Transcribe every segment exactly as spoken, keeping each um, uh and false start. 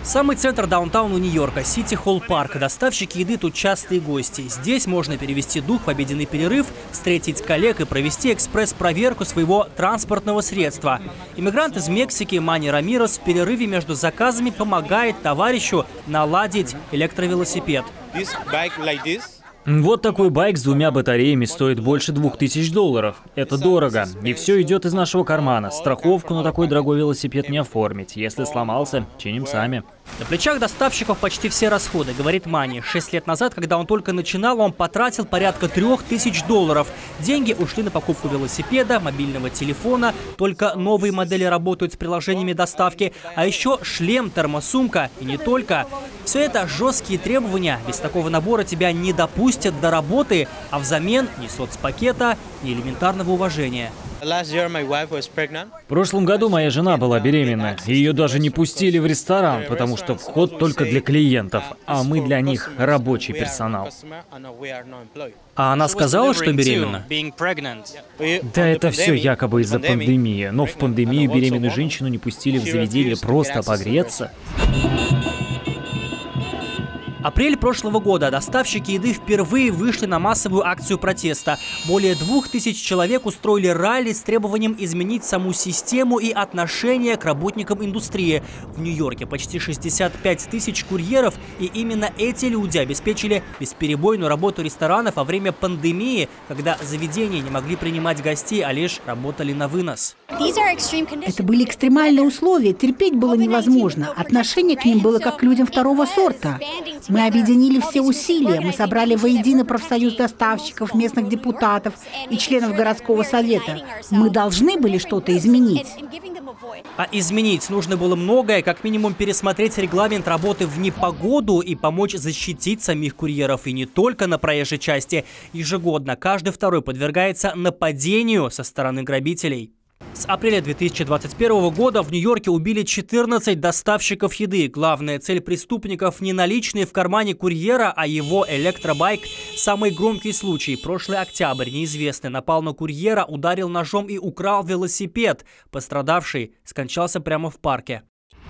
Самый центр даунтауна Нью-Йорка – Сити Холл Парк. Доставщики еды тут частые гости. Здесь можно перевести дух в обеденный перерыв, встретить коллег и провести экспресс-проверку своего транспортного средства. Иммигрант из Мексики Манни Рамирес в перерыве между заказами помогает товарищу наладить электровелосипед. Вот такой байк с двумя батареями стоит больше двух тысяч долларов. Это дорого. И все идет из нашего кармана. Страховку на такой дорогой велосипед не оформить. Если сломался, чиним сами. На плечах доставщиков почти все расходы, говорит Манни. Шесть лет назад, когда он только начинал, он потратил порядка трех тысяч долларов. Деньги ушли на покупку велосипеда, мобильного телефона. Только новые модели работают с приложениями доставки. А еще шлем, термосумка и не только. Все это жесткие требования. Без такого набора тебя не допустят до работы, а взамен ни соцпакета, ни элементарного уважения. В прошлом году моя жена была беременна. Ее даже не пустили в ресторан, потому что вход только для клиентов, а мы для них рабочий персонал. А она сказала, что беременна? Да, это все якобы из-за пандемии. Но в пандемию беременную женщину не пустили в заведение просто погреться. Апрель прошлого года. Доставщики еды впервые вышли на массовую акцию протеста. Более двух тысяч человек устроили ралли с требованием изменить саму систему и отношение к работникам индустрии. В Нью-Йорке почти шестьдесят пять тысяч курьеров, и именно эти люди обеспечили бесперебойную работу ресторанов во время пандемии, когда заведения не могли принимать гостей, а лишь работали на вынос. Это были экстремальные условия, терпеть было невозможно. Отношение к ним было как к людям второго сорта. Мы объединили все усилия, мы собрали воедино профсоюз доставщиков, местных депутатов и членов городского совета. Мы должны были что-то изменить. А изменить нужно было многое, как минимум пересмотреть регламент работы в непогоду и помочь защитить самих курьеров. И не только на проезжей части. Ежегодно каждый второй подвергается нападению со стороны грабителей. С апреля две тысячи двадцать первого года в Нью-Йорке убили четырнадцать доставщиков еды. Главная цель преступников – не наличные в кармане курьера, а его электробайк. Самый громкий случай. Прошлый октябрь неизвестный напал на курьера, ударил ножом и украл велосипед. Пострадавший скончался прямо в парке.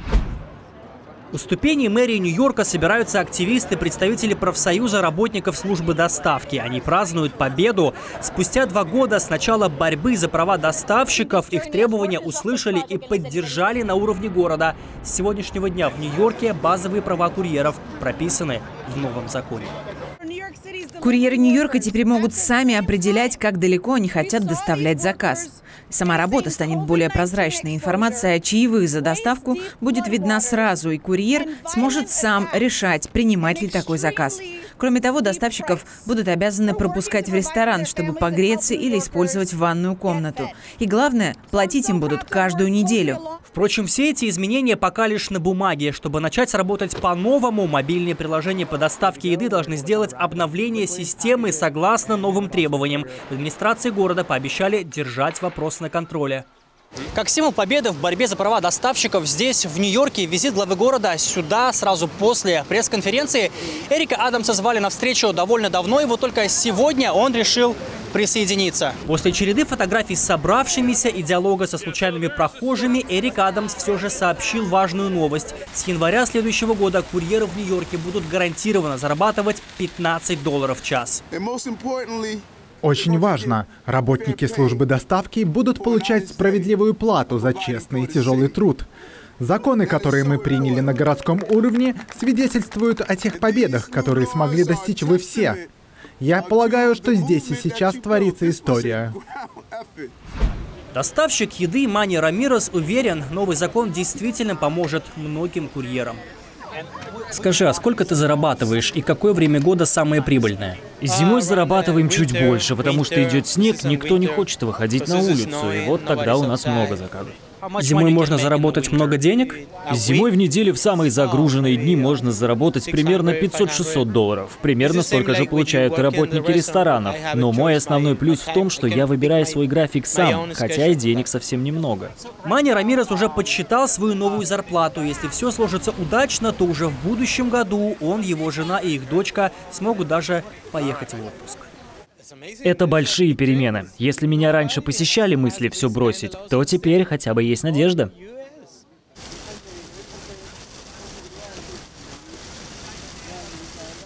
У ступеней мэрии Нью-Йорка собираются активисты, представители профсоюза работников службы доставки. Они празднуют победу. Спустя два года с начала борьбы за права доставщиков их требования услышали и поддержали на уровне города. С сегодняшнего дня в Нью-Йорке базовые права курьеров прописаны в новом законе. Курьеры Нью-Йорка теперь могут сами определять, как далеко они хотят доставлять заказ. Сама работа станет более прозрачной. Информация о чаевых за доставку будет видна сразу, и курьер сможет сам решать, принимать ли такой заказ. Кроме того, доставщиков будут обязаны пропускать в ресторан, чтобы погреться или использовать ванную комнату. И главное, платить им будут каждую неделю. Впрочем, все эти изменения пока лишь на бумаге. Чтобы начать работать по-новому, мобильные приложения по доставке еды должны сделать обновление системы согласно новым требованиям. В администрации города пообещали держать вопрос на контроле. Как символ победы в борьбе за права доставщиков здесь, в Нью-Йорке, визит главы города сюда сразу после пресс-конференции. Эрика Адамса звали на встречу довольно давно, и вот только сегодня он решил присоединиться. После череды фотографий с собравшимися и диалога со случайными прохожими, Эрик Адамс все же сообщил важную новость. С января следующего года курьеры в Нью-Йорке будут гарантированно зарабатывать пятнадцать долларов в час. Очень важно, работники службы доставки будут получать справедливую плату за честный и тяжелый труд. Законы, которые мы приняли на городском уровне, свидетельствуют о тех победах, которые смогли достичь вы все. Я полагаю, что здесь и сейчас творится история. Доставщик еды Манни Рамирес уверен, новый закон действительно поможет многим курьерам. Скажи, а сколько ты зарабатываешь и какое время года самое прибыльное? Зимой зарабатываем чуть больше, потому что идет снег, никто не хочет выходить на улицу, и вот тогда у нас много заказов. Зимой можно заработать много денег? Зимой в неделю в самые загруженные дни можно заработать примерно пятьсот-шестьсот долларов. Примерно столько же получают и работники ресторанов. Но мой основной плюс в том, что я выбираю свой график сам, хотя и денег совсем немного. Манни Рамирес уже подсчитал свою новую зарплату. Если все сложится удачно, то уже в будущем году он, его жена и их дочка смогут даже поехать в отпуск. Это большие перемены. Если меня раньше посещали мысли все бросить, то теперь хотя бы есть надежда.